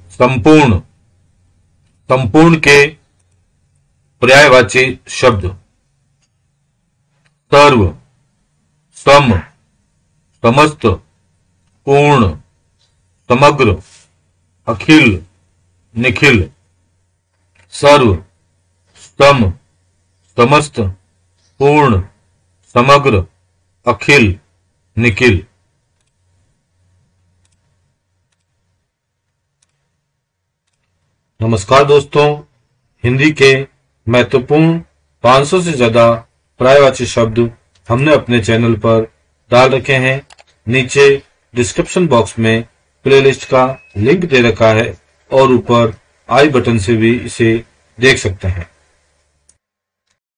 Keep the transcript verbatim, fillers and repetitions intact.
संपूर्ण, संपूर्ण के पर्यायवाची शब्द सर्व, सम, समस्त, पूर्ण, समग्र, अखिल, निखिल। सर्व, सम, समस्त, पूर्ण, समग्र, अखिल, निखिल। नमस्कार दोस्तों, हिंदी के महत्वपूर्ण पाँच सौ से ज्यादा पर्यायवाची शब्द हमने अपने चैनल पर डाल रखे हैं। नीचे डिस्क्रिप्शन बॉक्स में प्लेलिस्ट का लिंक दे रखा है और ऊपर आई बटन से भी इसे देख सकते हैं।